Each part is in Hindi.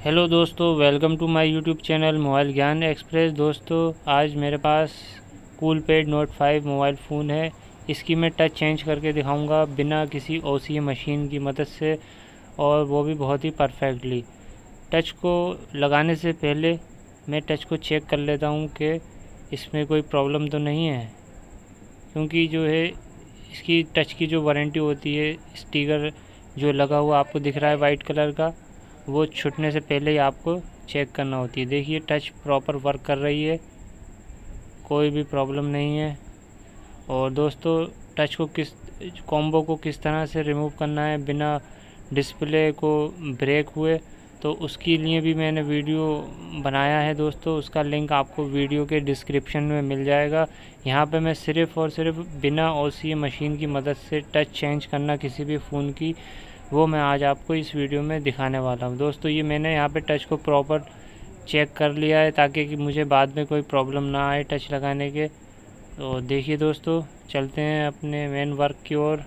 हेलो दोस्तों, welcome to my YouTube channel mobile ज्ञान एक्सप्रेस। दोस्तों, आज मेरे पास कूलपैड नोट 5 मोबाइल फ़ोन है। इसकी मैं टच चेंज करके दिखाऊंगा बिना किसी OCA मशीन की मदद से, और वो भी बहुत ही परफेक्टली। टच को लगाने से पहले मैं टच को चेक कर लेता हूँ कि इसमें कोई प्रॉब्लम तो नहीं है, क्योंकि जो है इसकी टच की जो वारंटी होती है, स्टिकर जो लगा हुआ आपको दिख रहा है वाइट कलर का, वो छूटने से पहले ही आपको चेक करना होती है। देखिए, टच प्रॉपर वर्क कर रही है, कोई भी प्रॉब्लम नहीं है। और दोस्तों, टच को कॉम्बो को किस तरह से रिमूव करना है बिना डिस्प्ले को ब्रेक हुए, तो उसके लिए भी मैंने वीडियो बनाया है दोस्तों। उसका लिंक आपको वीडियो के डिस्क्रिप्शन में मिल जाएगा। यहाँ पे मैं सिर्फ़ और सिर्फ बिना OCA मशीन की मदद से टच चेंज करना किसी भी फ़ोन की, वो मैं आज आपको इस वीडियो में दिखाने वाला हूँ। दोस्तों, ये मैंने यहाँ पे टच को प्रॉपर चेक कर लिया है ताकि कि मुझे बाद में कोई प्रॉब्लम ना आए टच लगाने के। तो देखिए दोस्तों, चलते हैं अपने मेन वर्क की ओर।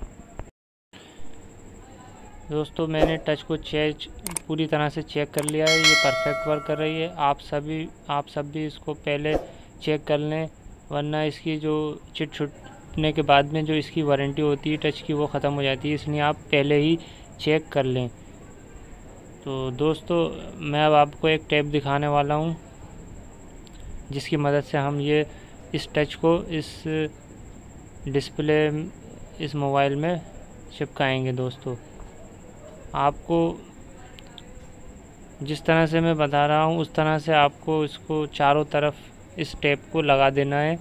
दोस्तों, मैंने टच को पूरी तरह से चेक कर लिया है, ये परफेक्ट वर्क कर रही है। आप सब भी इसको पहले चेक कर लें, वरना इसकी जो चिट छूटने के बाद में जो इसकी वारंटी होती है टच की, वो ख़त्म हो जाती है। इसलिए आप पहले ही चेक कर लें। तो दोस्तों, मैं अब आपको एक टेप दिखाने वाला हूँ, जिसकी मदद से हम इस टच को इस डिस्प्ले इस मोबाइल में चिपकाएंगे। दोस्तों, आपको जिस तरह से मैं बता रहा हूँ उस तरह से आपको इसको चारों तरफ इस टेप को लगा देना है।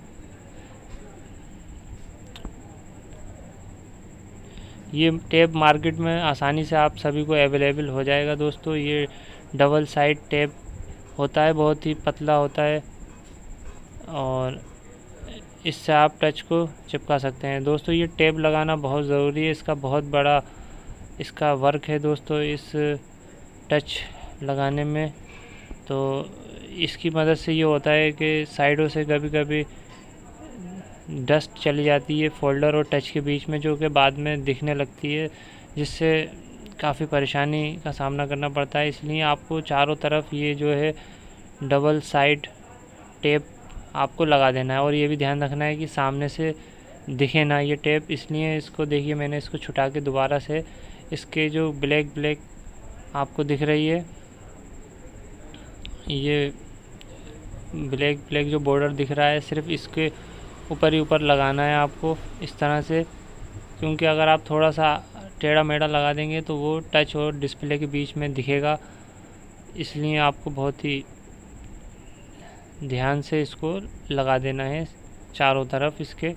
ये टेप मार्केट में आसानी से आप सभी को अवेलेबल हो जाएगा। दोस्तों, ये डबल साइड टेप होता है, बहुत ही पतला होता है, और इससे आप टच को चिपका सकते हैं। दोस्तों, ये टेप लगाना बहुत ज़रूरी है, इसका बहुत बड़ा इसका वर्क है दोस्तों इस टच लगाने में। तो इसकी मदद से ये होता है कि साइडों से कभी कभी डस्ट चली जाती है फ़ोल्डर और टच के बीच में, जो कि बाद में दिखने लगती है, जिससे काफ़ी परेशानी का सामना करना पड़ता है। इसलिए आपको चारों तरफ ये जो है डबल साइड टेप आपको लगा देना है, और ये भी ध्यान रखना है कि सामने से दिखे ना ये टेप। इसलिए इसको देखिए, मैंने इसको छुटा के दोबारा से इसके जो ब्लैक आपको दिख रही है, ये ब्लैक जो बॉर्डर दिख रहा है, सिर्फ इसके ऊपर ही ऊपर लगाना है आपको इस तरह से, क्योंकि अगर आप थोड़ा सा टेढ़ा मेढ़ा लगा देंगे तो वो टच और डिस्प्ले के बीच में दिखेगा। इसलिए आपको बहुत ही ध्यान से इसको लगा देना है चारों तरफ इसके।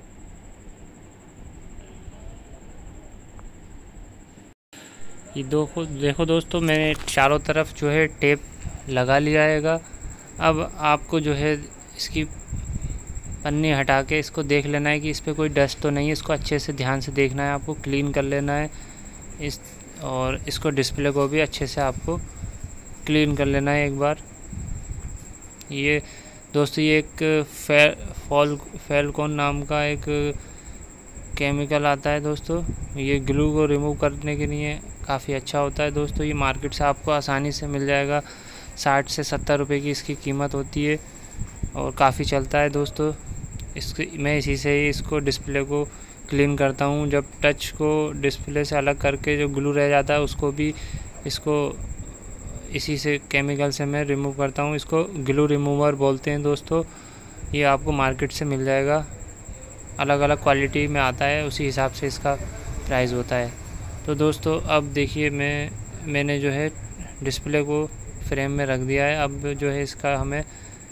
ये देखो दोस्तों, मैंने चारों तरफ जो है टेप लगा लिया हैगा। अब आपको जो है इसकी पन्नी हटा के इसको देख लेना है कि इस पर कोई डस्ट तो नहीं है। इसको अच्छे से ध्यान से देखना है, आपको क्लीन कर लेना है और इसको डिस्प्ले को भी अच्छे से आपको क्लीन कर लेना है एक बार। ये दोस्तों, ये एक फेलकॉन नाम का एक केमिकल आता है दोस्तों। ये ग्लू को रिमूव करने के लिए काफ़ी अच्छा होता है दोस्तों। ये मार्केट से आपको आसानी से मिल जाएगा, 60 से 70 रुपए की इसकी कीमत होती है, और काफ़ी चलता है दोस्तों। मैं इसी से ही इसको डिस्प्ले को क्लीन करता हूँ। जब टच को डिस्प्ले से अलग करके जो ग्लू रह जाता है, उसको भी इसी से केमिकल से मैं रिमूव करता हूँ। इसको ग्लू रिमूवर बोलते हैं दोस्तों। ये आपको मार्केट से मिल जाएगा, अलग अलग क्वालिटी में आता है, उसी हिसाब से इसका प्राइस होता है। तो दोस्तों, अब देखिए, मैंने जो है डिस्प्ले को फ्रेम में रख दिया है। अब जो है इसका हमें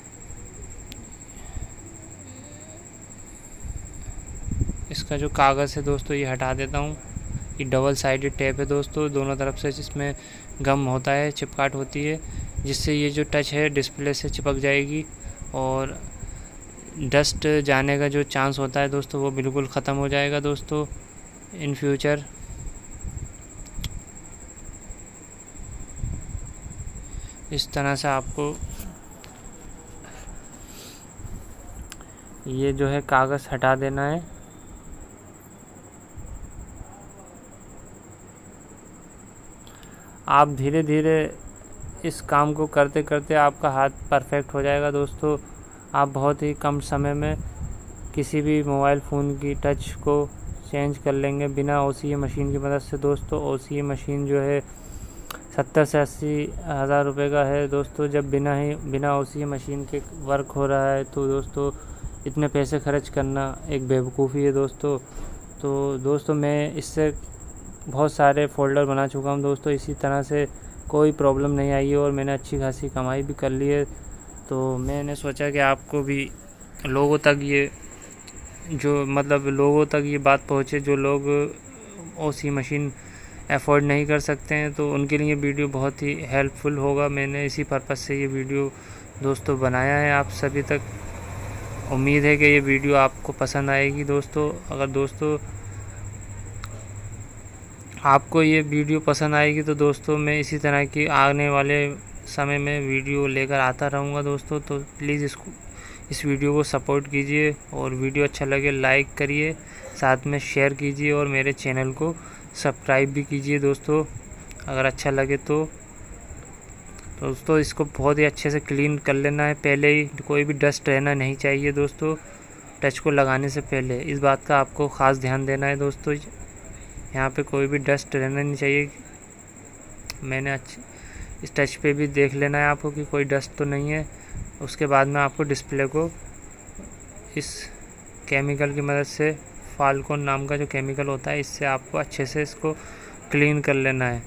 इसका जो कागज़ है दोस्तों, ये हटा देता हूँ। ये डबल साइडेड टेप है दोस्तों, दोनों तरफ से इसमें गम होता है, चिपकाट होती है, जिससे ये जो टच है डिस्प्ले से चिपक जाएगी, और डस्ट जाने का जो चांस होता है दोस्तों, वो बिल्कुल ख़त्म हो जाएगा दोस्तों इन फ्यूचर। इस तरह से आपको ये जो है कागज़ हटा देना है। आप धीरे धीरे इस काम को करते करते आपका हाथ परफेक्ट हो जाएगा दोस्तों। आप बहुत ही कम समय में किसी भी मोबाइल फ़ोन की टच को चेंज कर लेंगे बिना OCA मशीन की मदद से। दोस्तों OCA मशीन जो है 70 से 80 हज़ार रुपये का है दोस्तों। जब बिना OCA मशीन के वर्क हो रहा है तो दोस्तों इतने पैसे खर्च करना एक बेवकूफ़ी है दोस्तों। तो दोस्तों मैं इससे बहुत सारे फ़ोल्डर बना चुका हूँ दोस्तों, इसी तरह से कोई प्रॉब्लम नहीं आई है और मैंने अच्छी खासी कमाई भी कर ली है। तो मैंने सोचा कि आपको भी लोगों तक ये बात पहुँचे जो लोग OCA मशीन अफोर्ड नहीं कर सकते हैं, तो उनके लिए वीडियो बहुत ही हेल्पफुल होगा। मैंने इसी पर्पज़ से ये वीडियो दोस्तों बनाया है आप सभी तक। उम्मीद है कि ये वीडियो आपको पसंद आएगी दोस्तों। अगर दोस्तों आपको ये वीडियो पसंद आएगी तो दोस्तों मैं इसी तरह की आने वाले समय में वीडियो लेकर आता रहूँगा दोस्तों। तो प्लीज़ इस वीडियो को सपोर्ट कीजिए और वीडियो अच्छा लगे लाइक करिए, साथ में शेयर कीजिए और मेरे चैनल को सब्सक्राइब भी कीजिए दोस्तों अगर अच्छा लगे तो। दोस्तों इसको बहुत ही अच्छे से क्लीन कर लेना है पहले ही, कोई भी डस्ट रहना नहीं चाहिए दोस्तों टच को लगाने से पहले। इस बात का आपको ख़ास ध्यान देना है दोस्तों, यहाँ पे कोई भी डस्ट रहना नहीं चाहिए। इस टच पे भी देख लेना है आपको कि कोई डस्ट तो नहीं है। उसके बाद में आपको डिस्प्ले को इस केमिकल की मदद से, फाल्कोन नाम का जो केमिकल होता है, इससे आपको अच्छे से इसको क्लीन कर लेना है।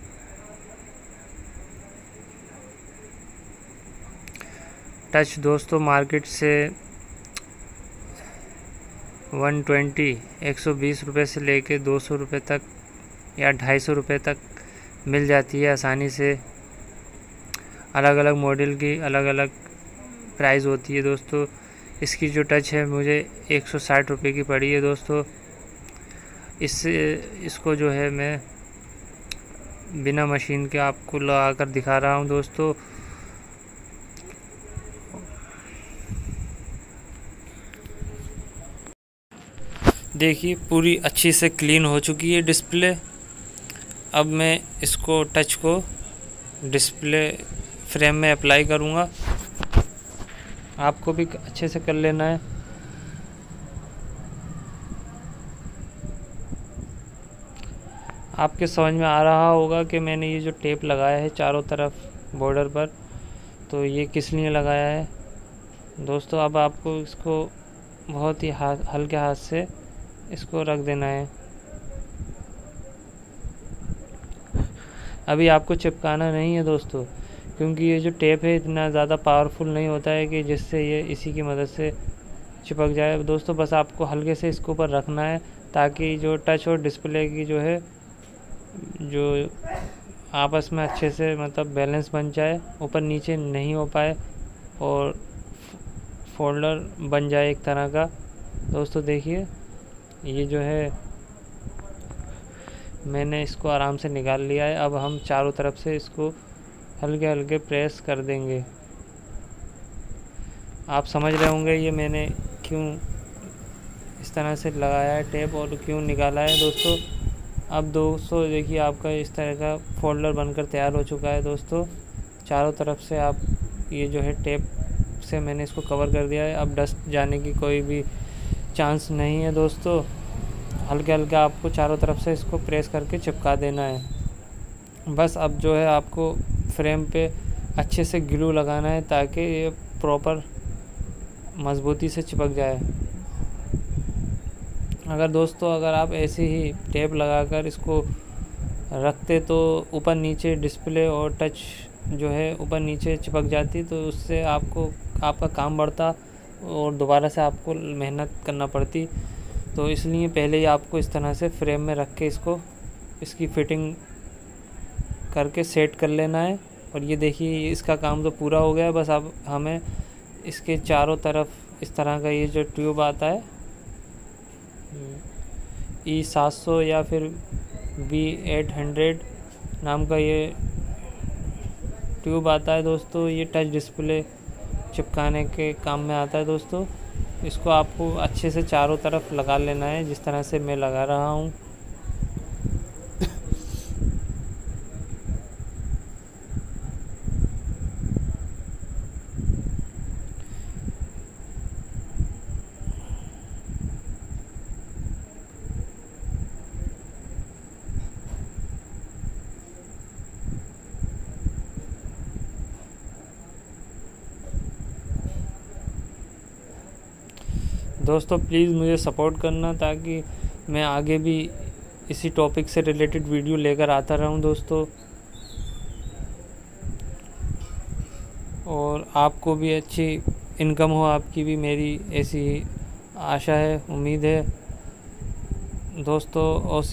टच दोस्तों मार्केट से 120 रुपये से लेके 200 रुपये तक या 250 रुपये तक मिल जाती है आसानी से। अलग अलग मॉडल की अलग अलग प्राइस होती है दोस्तों। इसकी जो टच है मुझे 160 रुपये की पड़ी है दोस्तों। इसको जो है मैं बिना मशीन के आपको लगा कर दिखा रहा हूँ दोस्तों। देखिए पूरी अच्छी से क्लीन हो चुकी है डिस्प्ले। अब मैं इसको टच को डिस्प्ले फ्रेम में अप्लाई करूँगा, आपको भी अच्छे से कर लेना है। आपके समझ में आ रहा होगा कि मैंने ये जो टेप लगाया है चारों तरफ बॉर्डर पर, तो ये किस लिए लगाया है दोस्तों। अब आपको इसको बहुत ही हल्के हाथ से इसको रख देना है। अभी आपको चिपकाना नहीं है दोस्तों, क्योंकि ये जो टेप है इतना ज़्यादा पावरफुल नहीं होता है कि जिससे ये इसी की मदद से चिपक जाए दोस्तों। बस आपको हल्के से इसके ऊपर रखना है ताकि जो टच और डिस्प्ले की जो आपस में अच्छे से बैलेंस बन जाए, ऊपर नीचे नहीं हो पाए और फोल्डर बन जाए एक तरह का दोस्तों। देखिए ये जो है मैंने इसको आराम से निकाल लिया है। अब हम चारों तरफ से इसको हल्के हल्के प्रेस कर देंगे। आप समझ रहे होंगे ये मैंने क्यों इस तरह से लगाया है टेप और क्यों निकाला है दोस्तों। अब दोस्तों देखिए आपका इस तरह का फोल्डर बनकर तैयार हो चुका है दोस्तों। चारों तरफ से आप ये जो है टेप से मैंने इसको कवर कर दिया है। अब डस्ट जाने की कोई भी चांस नहीं है दोस्तों। हल्के हल्के आपको चारों तरफ से इसको प्रेस करके चिपका देना है। बस अब जो है आपको फ्रेम पे अच्छे से ग्लू लगाना है ताकि ये प्रॉपर मज़बूती से चिपक जाए। अगर आप ऐसे ही टेप लगाकर इसको रखते तो ऊपर नीचे डिस्प्ले और टच जो है ऊपर नीचे चिपक जाती, तो उससे आपका काम बढ़ता और दोबारा से आपको मेहनत करना पड़ती। तो इसलिए पहले ही आपको इस तरह से फ्रेम में रख के इसकी फिटिंग करके सेट कर लेना है। और ये देखिए इसका काम तो पूरा हो गया है। बस अब हमें इसके चारों तरफ इस तरह का ये जो ट्यूब आता है E700 या फिर B800 नाम का ये ट्यूब आता है दोस्तों। ये टच डिस्प्ले चिपकाने के काम में आता है दोस्तों। इसको आपको अच्छे से चारों तरफ लगा लेना है जिस तरह से मैं लगा रहा हूँ। दोस्तों प्लीज़ मुझे सपोर्ट करना ताकि मैं आगे भी इसी टॉपिक से रिलेटेड वीडियो लेकर आता रहूं दोस्तों, और आपको भी अच्छी इनकम हो, आपकी भी, मेरी ऐसी आशा है, उम्मीद है दोस्तों।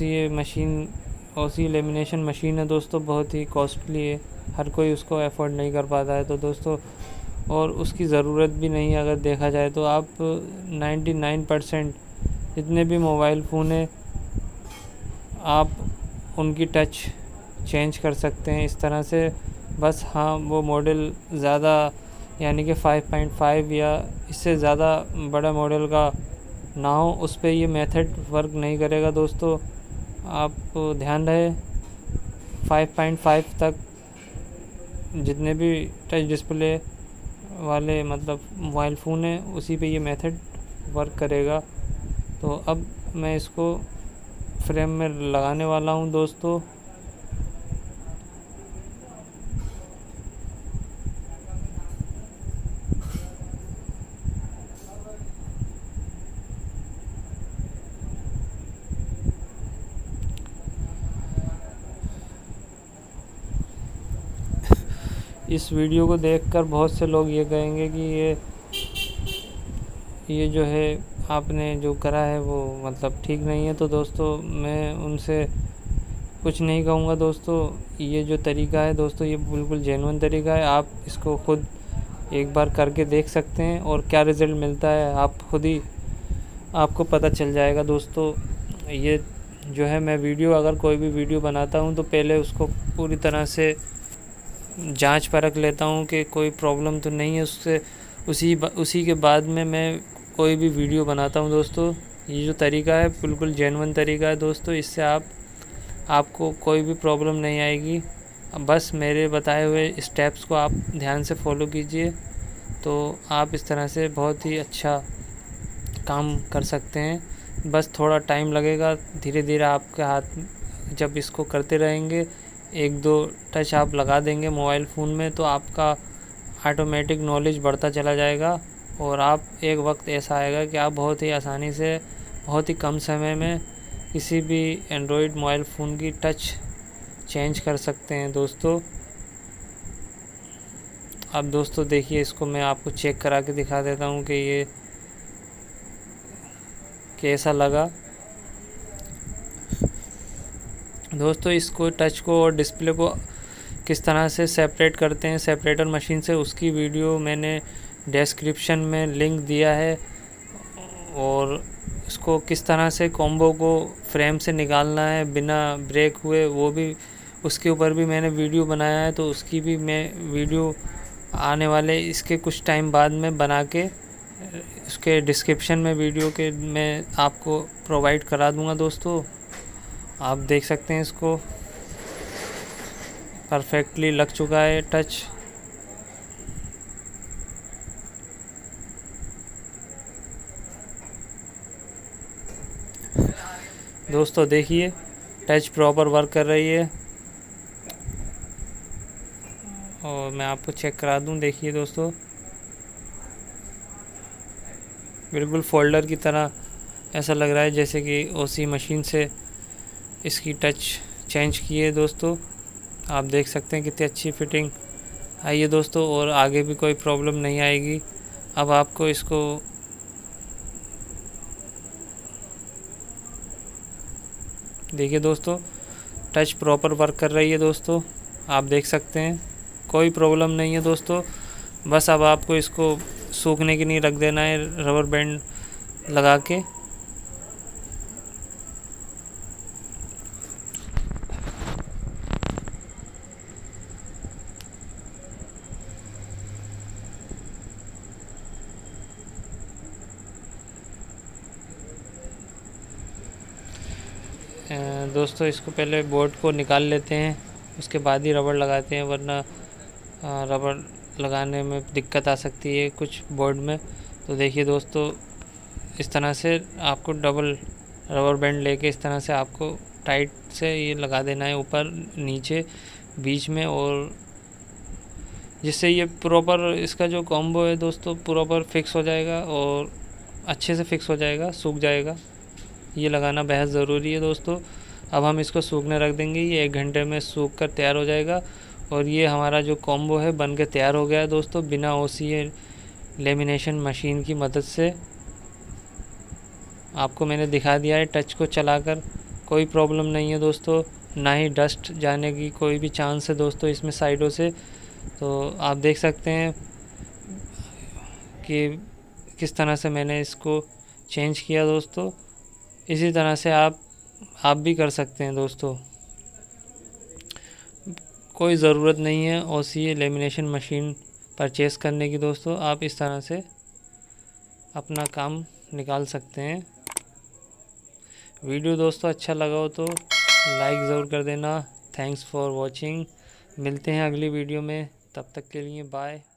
ओसी लेमिनेशन मशीन है दोस्तों, बहुत ही कॉस्टली है, हर कोई उसको अफोर्ड नहीं कर पाता है तो दोस्तों, और उसकी ज़रूरत भी नहीं है। अगर देखा जाए तो आप 99% जितने भी मोबाइल फ़ोन है आप उनकी टच चेंज कर सकते हैं इस तरह से। बस हाँ, वो मॉडल ज़्यादा यानी कि 5.5 या इससे ज़्यादा बड़ा मॉडल का ना हो, उस पर ये मेथड वर्क नहीं करेगा दोस्तों। आप ध्यान रहे 5.5 तक जितने भी टच डिस्प्ले वाले मतलब मोबाइल फ़ोन है उसी पे ये मेथड वर्क करेगा। तो अब मैं इसको फ्रेम में लगाने वाला हूँ दोस्तों। इस वीडियो को देखकर बहुत से लोग ये कहेंगे कि ये जो है आपने जो करा है वो मतलब ठीक नहीं है। तो दोस्तों मैं उनसे कुछ नहीं कहूँगा दोस्तों, ये जो तरीका है दोस्तों ये बिल्कुल जेन्युइन तरीका है। आप इसको खुद एक बार करके देख सकते हैं और क्या रिज़ल्ट मिलता है आप खुद ही आपको पता चल जाएगा दोस्तों। ये जो है मैं वीडियो अगर कोई भी वीडियो बनाता हूँ तो पहले उसको पूरी तरह से जांच परख लेता हूँ कि कोई प्रॉब्लम तो नहीं है उससे, उसी के बाद में मैं कोई भी वीडियो बनाता हूँ दोस्तों। ये जो तरीका है बिल्कुल जेन्युइन तरीका है दोस्तों, इससे आपको कोई भी प्रॉब्लम नहीं आएगी। बस मेरे बताए हुए स्टेप्स को आप ध्यान से फॉलो कीजिए तो आप इस तरह से बहुत ही अच्छा काम कर सकते हैं। बस थोड़ा टाइम लगेगा, धीरे धीरे आपके हाथ जब इसको करते रहेंगे, 1-2 टच आप लगा देंगे मोबाइल फ़ोन में तो आपका ऑटोमेटिक नॉलेज बढ़ता चला जाएगा और आप एक वक्त ऐसा आएगा कि आप बहुत ही आसानी से बहुत ही कम समय में किसी भी एंड्रॉयड मोबाइल फ़ोन की टच चेंज कर सकते हैं दोस्तों। अब दोस्तों देखिए, इसको मैं आपको चेक करा के दिखा देता हूँ कि ये कैसा लगा दोस्तों। इसको टच को और डिस्प्ले को किस तरह से सेपरेट करते हैं सेपरेटर मशीन से, उसकी वीडियो मैंने डिस्क्रिप्शन में लिंक दिया है, और इसको किस तरह से कॉम्बो को फ्रेम से निकालना है बिना ब्रेक हुए वो भी, उसके ऊपर भी मैंने वीडियो बनाया है। तो उसकी भी मैं वीडियो आने वाले इसके कुछ टाइम बाद में बना के उसके डिस्क्रिप्शन में वीडियो के मैं आपको प्रोवाइड करा दूंगा दोस्तों। आप देख सकते हैं इसको परफेक्टली लग चुका है टच। दोस्तों देखिए टच प्रॉपर वर्क कर रही है, और मैं आपको चेक करा दूं। देखिए दोस्तों बिल्कुल फोल्डर की तरह ऐसा लग रहा है जैसे कि ओसी मशीन से इसकी टच चेंज की है दोस्तों। आप देख सकते हैं कितनी अच्छी फिटिंग आई है दोस्तों, और आगे भी कोई प्रॉब्लम नहीं आएगी। अब आपको इसको देखिए दोस्तों टच प्रॉपर वर्क कर रही है दोस्तों, आप देख सकते हैं कोई प्रॉब्लम नहीं है दोस्तों। बस अब आपको इसको सूखने के लिए रख देना है रबर बैंड लगा के। दोस्तों इसको पहले बोर्ड को निकाल लेते हैं, उसके बाद ही रबड़ लगाते हैं, वरना रबड़ लगाने में दिक्कत आ सकती है कुछ बोर्ड में। तो देखिए दोस्तों इस तरह से आपको डबल रबर बैंड लेके इस तरह से आपको टाइट से ये लगा देना है ऊपर नीचे बीच में, और जिससे ये प्रॉपर इसका जो कॉम्बो है दोस्तों प्रॉपर फिक्स हो जाएगा और अच्छे से फिक्स हो जाएगा, सूख जाएगा। ये लगाना बेहद ज़रूरी है दोस्तों। अब हम इसको सूखने रख देंगे, ये 1 घंटे में सूख कर तैयार हो जाएगा। और ये हमारा जो कॉम्बो है बन के तैयार हो गया है दोस्तों, बिना OCA लेमिनेशन मशीन की मदद से। आपको मैंने दिखा दिया है टच को चलाकर, कोई प्रॉब्लम नहीं है दोस्तों, ना ही डस्ट जाने की कोई भी चांस है दोस्तों इसमें साइडों से। तो आप देख सकते हैं कि किस तरह से मैंने इसको चेंज किया दोस्तों। इसी तरह से आप भी कर सकते हैं दोस्तों। कोई ज़रूरत नहीं है OCA लेमिनेशन मशीन परचेज़ करने की दोस्तों, आप इस तरह से अपना काम निकाल सकते हैं। वीडियो दोस्तों अच्छा लगा हो तो लाइक ज़रूर कर देना। Thanks for watching. मिलते हैं अगली वीडियो में, तब तक के लिए बाय।